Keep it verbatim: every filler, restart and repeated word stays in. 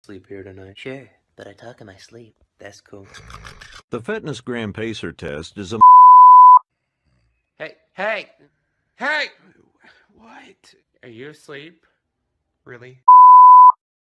sleep here tonight. Sure, but I talk in my sleep. That's cool. The Fitness Gram Pacer test is a... Hey, hey, hey! What? Are you asleep? Really?